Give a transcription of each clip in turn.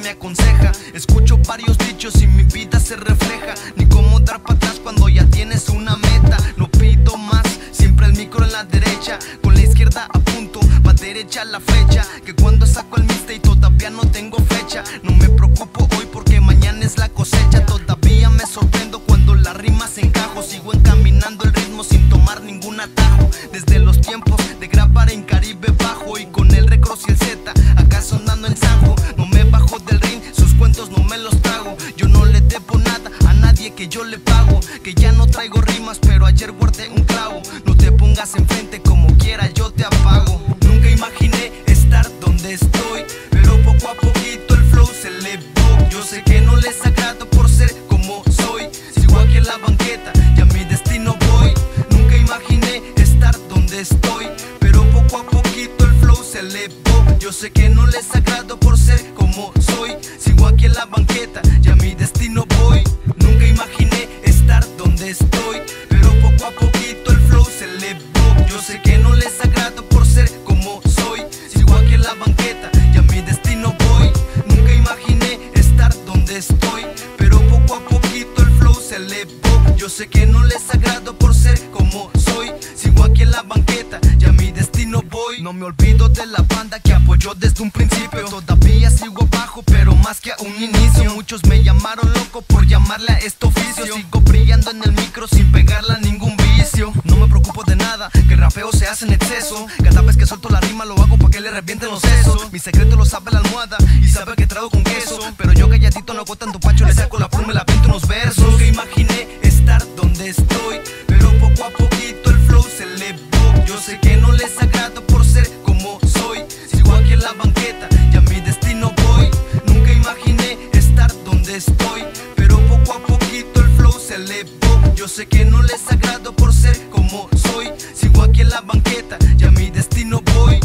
me aconseja. Escucho varios dichos y mi vida se refleja. Ni cómo dar para atrás cuando ya tienes una meta. No pido más, siempre el micro en la derecha. Con la izquierda apunto, pa' derecha la flecha. Que cuando saco el mixtape todavía no tengo fecha. No me preocupo hoy porque mañana es la cosecha. Todavía me sorprendo cuando las rimas encajo. Sigo encaminando el ritmo sin tomar ningún atajo. Desde los tiempos de grabar en Caribe Bajo y con el Recross y el Z, acá sonando en Sanjo. No me bajo del ring, sus cuentos no me los trago. Yo no le debo nada a nadie que yo le pago. Que ya no traigo rimas, pero ayer guardé un clavo. No te pongas enfrente, como quiera yo te apago. Nunca imaginé estar donde estoy, pero poco a poquito el flow se elevó. Yo sé que no les agrado por ser como soy. Sigo aquí en la banqueta y a mi destino voy. Nunca imaginé estar donde estoy, pero poco a poquito el flow se elevó. Yo sé que no les agrado por ser como soy. Sigo aquí en la banqueta y a mi destino voy. Nunca imaginé estar donde estoy, pero poco a poquito el flow se elevó. Yo sé que no les agrado por ser como soy. Sigo aquí en la banqueta y a mi destino voy. Nunca imaginé estar donde estoy, pero poco a poquito el flow se elevó. Yo sé que no les agrado por ser como soy. Sigo aquí en la banqueta y a mi destino voy. No me olvido de la banda que apoyó desde un principio. Todavía sigo abajo, pero más que a un inicio. Muchos me llamaron loco por llamarle a este oficio. Sigo brillando en el micro sin pegarle a ningún vicio. No me preocupo de nada, que el rapeo se hace en exceso. Cada vez que suelto la rima lo hago pa' que le revienten los sesos. Mi secreto lo sabe la almohada y sabe que trago con queso. Pero yo calladito no hago tanto pancho, le saco la pluma y la pinto unos versos. Nunca imaginé estar donde estoy, pero poco a poquito el flow se elevó. Yo sé que no les agrado por ser como soy. Sigo aquí en la banqueta y a mi destino voy. Nunca imaginé estar donde estoy, pero poco a poquito el flow se elevó. Yo sé que no les agrado por ser como soy. Sigo aquí en la banqueta y a mi destino voy.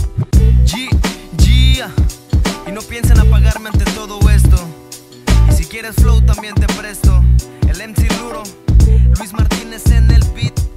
Y no piensen apagarme ante todo esto. Y si quieres flow también te presto. El MC Luro, Luis Martínez en el beat.